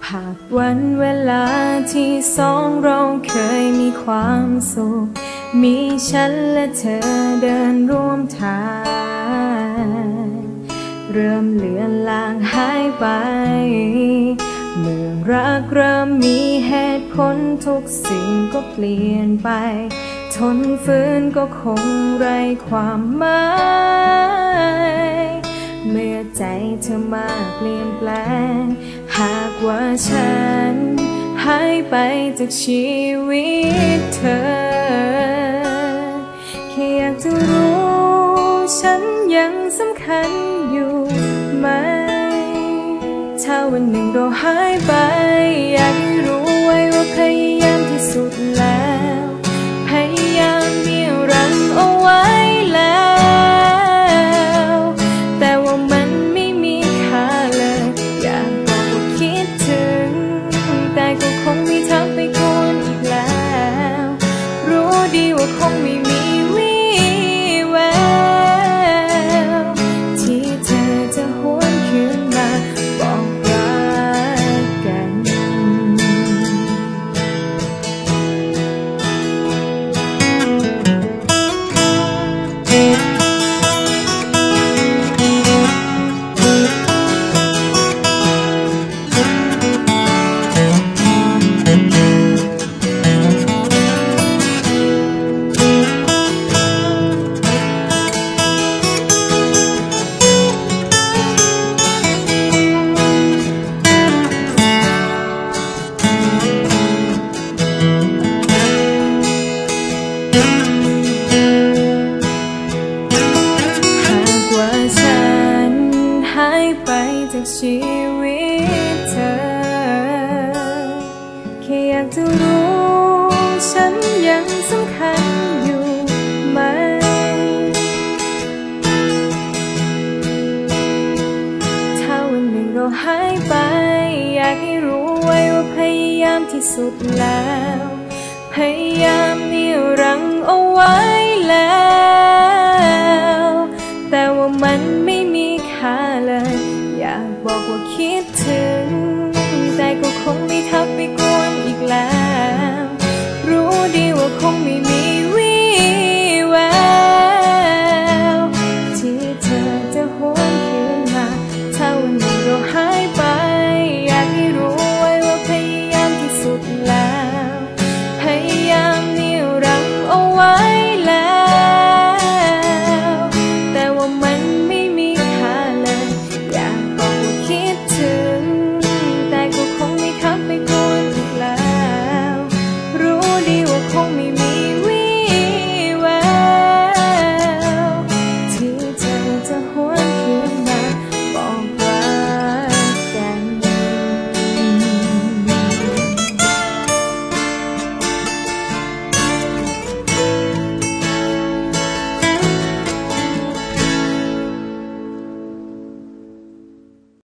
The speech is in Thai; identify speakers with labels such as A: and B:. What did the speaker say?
A: หากวันเวลาที่สองเราเคยมีความสุขมีฉันและเธอเดินร่วมทางเริ่มเลือนลางหายไปเมื่อรักเริ่มมีเหตุผลทุกสิ่งก็เปลี่ยนไปทนฝืนก็คงไร้ความหมายเมื่อใจเธอมาเปลี่ยนแปลงหากว่าฉันหายไปจากชีวิตเธอแค่อยากจะรู้ฉันยังสำคัญอยู่ไหมถ้าวันหนึ่งเราหายไปอยากให้รู้ไว้ว่าพยายามที่สุดแล้วพยายามเรียวรั้งเอาไว้แล้วแต่ว่ามันไม่มีค่าเลยอยากบอกว่าคิดถึงแต่ก็คงมีทางไปควรอีกแล้วรู้ดีว่าคงไม่มีวี่แววที่เธอจะหวนคืนมาบอกรักกันจากชีวิตเธอแค่อยากจะรู้ฉันยังสำคัญอยู่ไหมถ้าวันหนึ่งเราหายไปอยากให้รู้ไว้ว่าพยายามที่สุดแล้วพยายามนิรันดร์เอาไว้แล้วแต่ว่ามันไม่มีค่าเลยอยากบอกว่าคิดถึง